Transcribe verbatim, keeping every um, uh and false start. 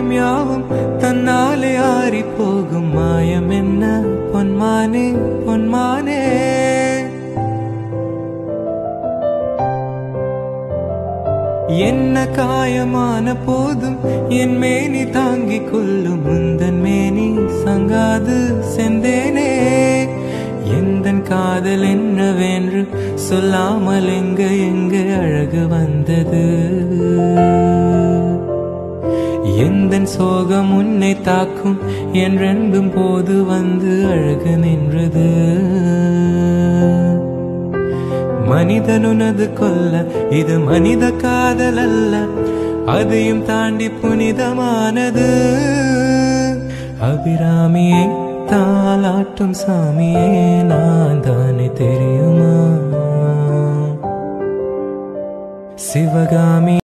எண்ணம் யாவும் தன்னாலே ஆறி போகும் மாயம் என்ன பொன்மானே பொன்மானே. என்ன காயமான போதும் என் மேனி தாங்கிக் கொள்ளும் முந்தன் மேனி சங்காது செந்தேனே. எந்தன் காதல் என்னவென்று சொல்லாமல் எங்க எங்க அழகு வந்தது. எந்தன் சோகம் உன்னை தாக்கும் என்றென்பும் போது வந்து அழகு நின்றது. மனிதனுனது கொல்ல இது மனித காதல் அல்ல, அதையும் தாண்டி புனிதமானது. அபிராமியை தாலாட்டும் சாமியே நான் தானே தெரியுமா. சிவகாமி